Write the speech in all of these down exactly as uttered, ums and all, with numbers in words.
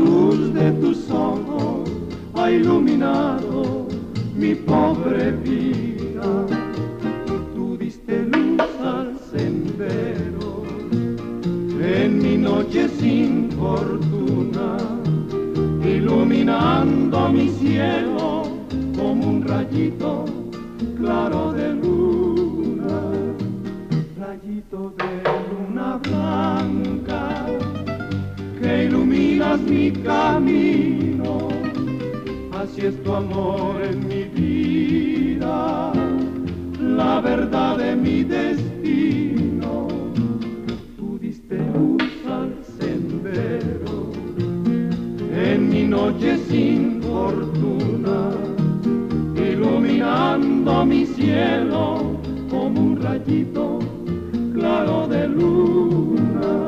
luz de tus ojos ha iluminado mi pobre vida. Tú diste luz al sendero en mi noche sin fortuna, iluminando mi cielo como un rayito claro de luna, rayito de luna blanca que iluminas mi camino. Así es tu amor en mi vida, la verdad de mi destino. Tú diste luz al sendero en mi noche sin fortuna, iluminando mi cielo como un rayito claro de luna.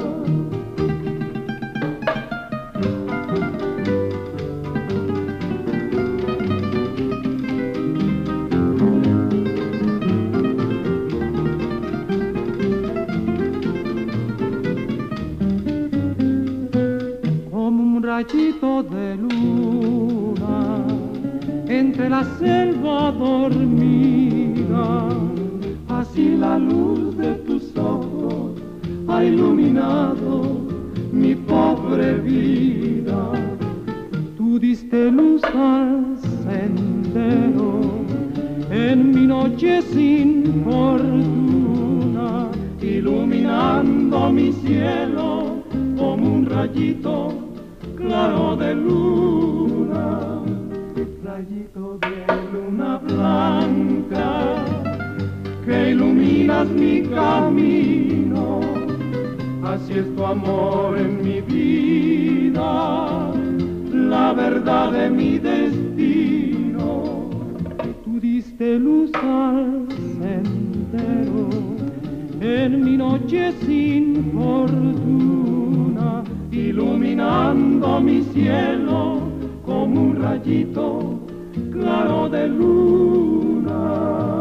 Rayito de luna entre la selva dormida, así la luz de tus ojos ha iluminado mi pobre vida. Tú diste luz al sendero en mi noche sin fortuna, iluminando mi cielo como un rayito claro de luna, rayito de luna blanca que iluminas mi camino. Así es tu amor en mi vida, la verdad de mi destino. Tú diste luz al sendero en mi noche sin fortuna, iluminando mi cielo como un rayito claro de luna.